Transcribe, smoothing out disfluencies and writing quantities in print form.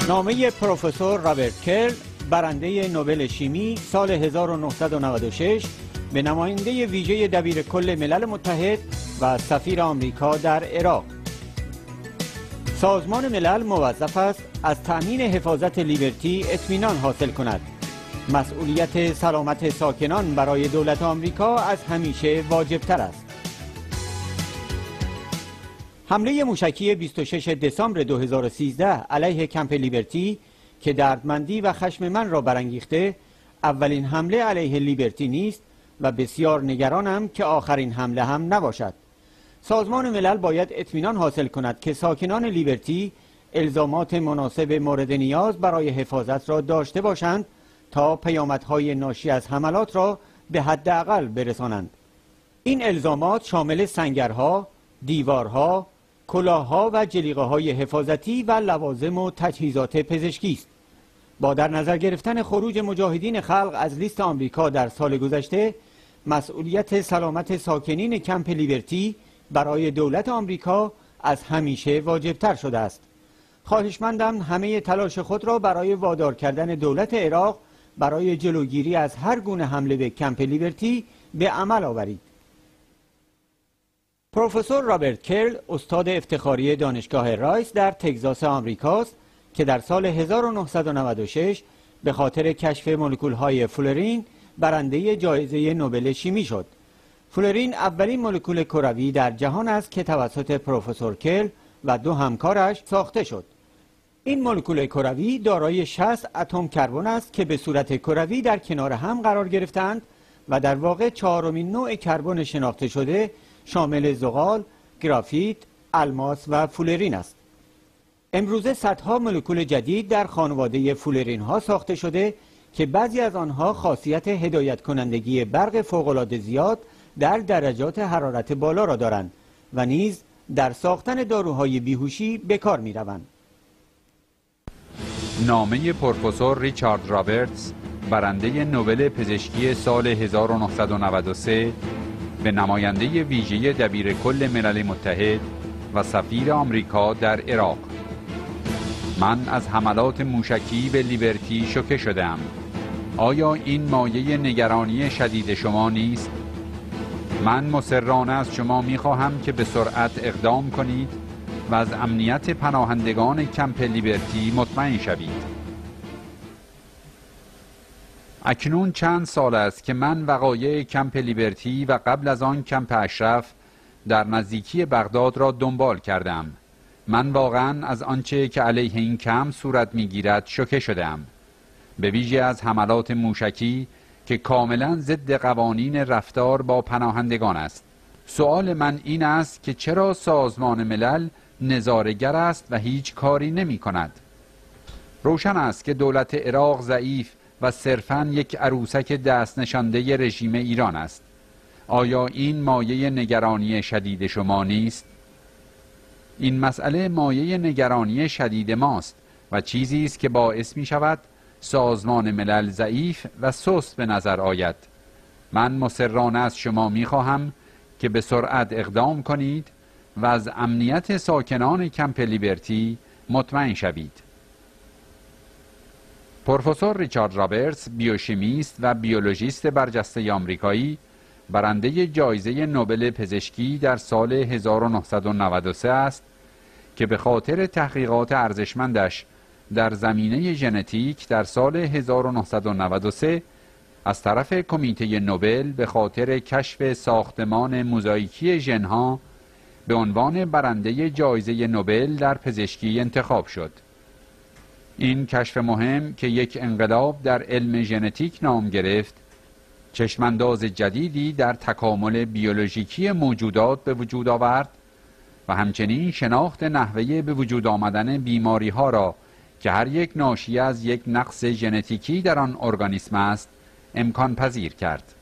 نامه پروفسور رابرت کرل، برنده نوبل شیمی سال 1996 به نماینده ویژه دبیرکل ملل متحد و سفیر آمریکا در عراق. سازمان ملل موظف است از تأمین حفاظت لیبرتی اطمینان حاصل کند. مسئولیت سلامت ساکنان برای دولت آمریکا از همیشه واجبتر است. حمله موشکی 26 دسامبر 2013 علیه کمپ لیبرتی که دردمندی و خشم من را برانگیخته، اولین حمله علیه لیبرتی نیست و بسیار نگرانم که آخرین حمله هم نباشد. سازمان ملل باید اطمینان حاصل کند که ساکنان لیبرتی الزامات مناسب مورد نیاز برای حفاظت را داشته باشند تا پیامدهای ناشی از حملات را به حداقل برسانند. این الزامات شامل سنگرها، دیوارها، کلاهها و جلیقه‌های حفاظتی و لوازم و تجهیزات پزشکی است. با در نظر گرفتن خروج مجاهدین خلق از لیست آمریکا در سال گذشته، مسئولیت سلامت ساکنین کمپ لیبرتی برای دولت آمریکا از همیشه واجبتر شده است. خواهشمندم همه تلاش خود را برای وادار کردن دولت عراق برای جلوگیری از هر گونه حمله به کمپ لیبرتی به عمل آورید. پروفسور رابرت کرل استاد افتخاری دانشگاه رایس در تگزاس آمریکاست که در سال 1996 به خاطر کشف مولکول‌های فلورین برنده جایزه نوبل شیمی شد. فلورین اولین مولکول کروی در جهان است که توسط پروفسور کرل و دو همکارش ساخته شد. این مولکول کروی دارای 60 اتم کربن است که به صورت کروی در کنار هم قرار گرفتند و در واقع چهارمین نوع کربن شناخته شده شامل زغال، گرافیت، الماس و فلورین است. امروزه صدها مولکول جدید در خانواده فلورین ها ساخته شده که بعضی از آنها خاصیت هدایت کنندگی برق فوق‌العاده زیاد در درجات حرارت بالا را دارند و نیز در ساختن داروهای بیهوشی به کار می روند. نامه پروفسور ریچارد رابرتس، برنده نوبل پزشکی سال 1993 به نماینده ویژه دبیرکل ملل متحد و سفیر آمریکا در عراق. من از حملات موشکی به لیبرتی شوکه شدم. آیا این مایه نگرانی شدید شما نیست؟ من مصرانه از شما می‌خواهم که به سرعت اقدام کنید و از امنیت پناهندگان کمپ لیبرتی مطمئن شوید. اکنون چند سال است که من وقایع کمپ لیبرتی و قبل از آن کمپ اشرف در نزدیکی بغداد را دنبال کردم. من واقعا از آنچه که علیه این کمپ صورت می‌گیرد شوکه شدم، به ویژه از حملات موشکی که کاملا ضد قوانین رفتار با پناهندگان است. سوال من این است که چرا سازمان ملل نظاره‌گر است و هیچ کاری نمی کند؟ روشن است که دولت عراق ضعیف و صرفاً یک عروسک دست نشانده رژیم ایران است. آیا این مایه نگرانی شدید شما نیست؟ این مسئله مایه نگرانی شدید ماست و چیزی است که باعث می شود سازمان ملل ضعیف و سست به نظر آید. من مصرانه از شما می خواهم که به سرعت اقدام کنید و از امنیت ساکنان کمپ لیبرتی مطمئن شوید. پروفسور ریچارد رابرتس، بیوشیمیست و بیولوژیست برجسته آمریکایی، برنده جایزه نوبل پزشکی در سال 1993 است که به خاطر تحقیقات ارزشمندش در زمینه ژنتیک در سال 1993 از طرف کمیته نوبل به خاطر کشف ساختمان موزاییکی ژن‌ها به عنوان برنده جایزه نوبل در پزشکی انتخاب شد. این کشف مهم که یک انقلاب در علم ژنتیک نام گرفت، چشمانداز جدیدی در تکامل بیولوژیکی موجودات به وجود آورد و همچنین شناخت نحوه به وجود آمدن بیماری ها را که هر یک ناشی از یک نقص ژنتیکی در آن ارگانیسم است امکان پذیر کرد.